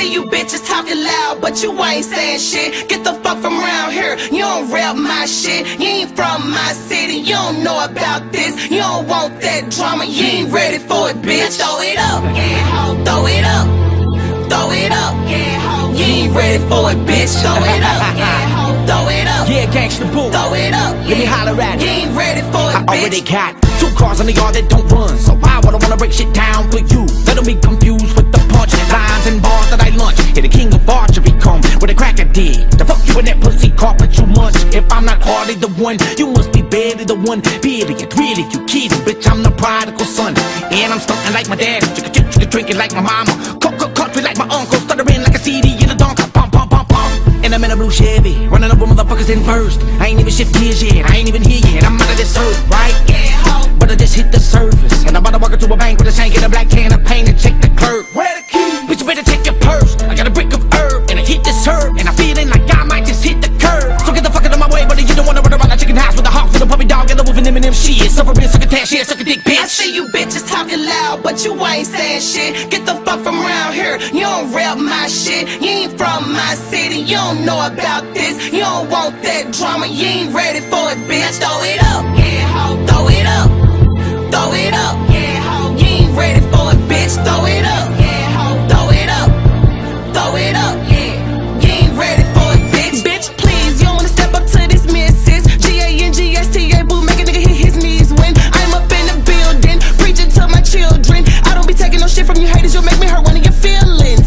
see you bitches talking loud, but you ain't saying shit. Get the fuck from around here. You don't rap my shit. You ain't from my city. You don't know about this. You don't want that drama. You ain't ready for it, bitch. Throw it up, yeah, ho. Throw it up. Throw it up, yeah, ho. You ain't ready for it, bitch. Throw it up, yeah, ho. Throw it up. Yeah, Gangsta boo. Throw it up, yeah. Let me holler at it. You ain't ready for it, I bitch. already got 2 cars in the yard that don't run, so why would I wanna break shit down for you? Let them be confused with the punch lines and bars that I lunch. Yeah, the king of archery come with a cracker dig. The fuck you in that pussy carpet you munch. If I'm not hardly the one, you must be barely the one. Period, really, you kidding, bitch, I'm the prodigal son. And I'm stunting like my dad, you drinking like my mama, country like my uncle, stuttering like a CD in a donker, pump, pump, pump, pump. And I'm in a blue Chevy, running over motherfuckers in first. I ain't even shift gears yet, I ain't even here yet. I'm out of this earth, right? Yeah, ho. But I just hit the surface, and I'm about to walk into a bank with a shank and a black can of paint and check the clerk. Where the key? Bitch, you better check your purse. I got a brick of herb, and I hit this herb, and I'm feeling like I might just hit the curb. So get the fuck out of my way, buddy. You don't wanna run around like chicken house with a hawk, with a puppy dog, and a wolf and Eminem shit. Suffering, suck a tash, shit, suck a dick, bitch. I see you bitches talking loud, but you ain't saying shit. Get the fuck from around here. You don't rap my shit. You ain't from my city. You don't know about this. You don't want that drama. You ain't ready for it, bitch. Throw it up, yeah, ho. Throw it up. Throw it up, yeah, ho. You ain't ready for it, bitch. Throw it up, yeah, ho. Throw it up. Throw it up, yeah. You ain't ready for it, bitch. Bitch, please, you don't wanna step up to this missus. G-A-N-G-S-T-A, boo, make a nigga hit his knees when I'm up in the building, preaching to my children. I don't be taking no shit from you haters, you'll make me hurt one of your feelings.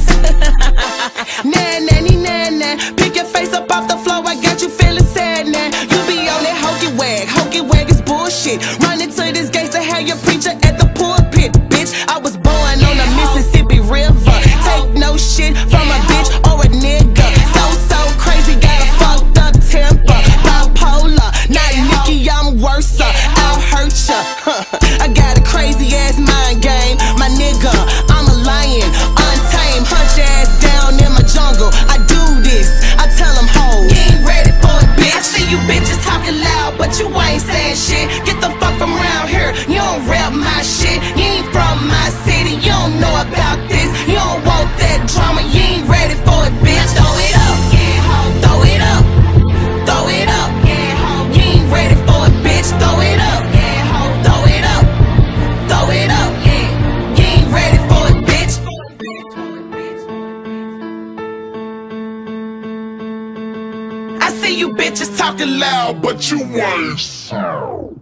Nah, pick your face up off the floor, I got you feeling sad now. You be on that hokey wag is bullshit. Running to this gangsta, have your preacher at the pulpit, bitch. I was born on the Mississippi River. Take no shit from a bitch or a nigga. So crazy, got a fucked up temper. Bipolar, not Nikki, I'm worse. I'll hurt ya. I got a crazy ass mind game, my nigga. I'm a lion, untamed, hunch your ass down in my jungle. I do this, I tell them hoes. You ain't ready for it, bitch. I see you bitches talking loud, but you ain't saying shit. Get the fuck from around here. You don't rap my shit. You ain't from my city. You don't know about this. You don't want that drama. You ain't ready for it, bitch. Throw it up, yeah, ho. Throw it up. Throw it up, yeah, ho. You ain't ready for it, bitch. Throw it up, yeah, ho. Throw it up. Throw it up, yeah. You ain't ready for it, bitch. I see you bitches talking loud, but you ain't sound.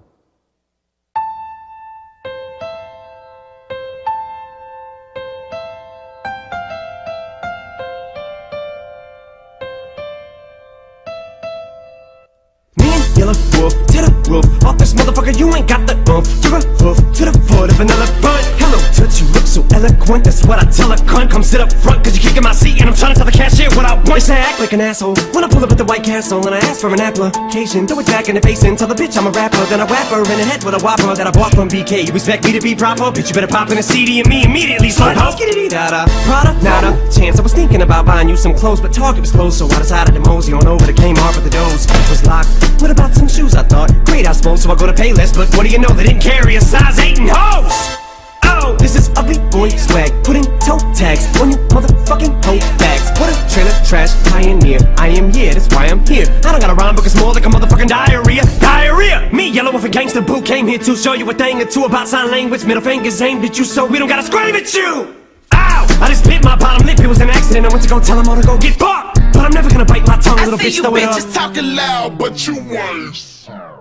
Yelawolf to the roof, off this motherfucker, you ain't got the oomph. Give a hoof to the foot of an elephant. Hello, touch, you look so eloquent. That's what I tell a cunt. Come sit up front, cause you're kicking my seat, and I'm trying to tell the cashier what I want. I act like an asshole when I pull up at the White Castle, and I ask for an application. Throw it back in the face and tell the bitch I'm a rapper. Then I whap her in the head with a whopper that I bought from BK. You expect me to be proper? Bitch, you better pop in a CD and me immediately start ho. Skitty-dee-da-da, Prada, not a chance. I was thinking about buying you some clothes, but Target was closed, so I decided to mosey on over to Kmart, but the doors was locked. What about some shoes? I thought, great, I suppose, so I go to Payless, but what do you know, they didn't carry a size 8 in hose! Oh, this is ugly boy swag, putting toe tags on you motherfucking hoe bags. What a trailer trash pioneer, I am here, that's why I'm here. I don't got a rhyme book, it's more like a motherfucking diarrhea. Diarrhea! Me, Yelawolf and Gangsta boo, came here to show you a thing or two about sign language. Middle fingers aimed at you, so we don't gotta scream at you! Ow! I just bit my bottom lip, it was an accident, I went to go tell them all to go get fucked. But I'm never gonna bite my tongue, little bitch, throw it up. I see you bitches talking loud, but you ain't.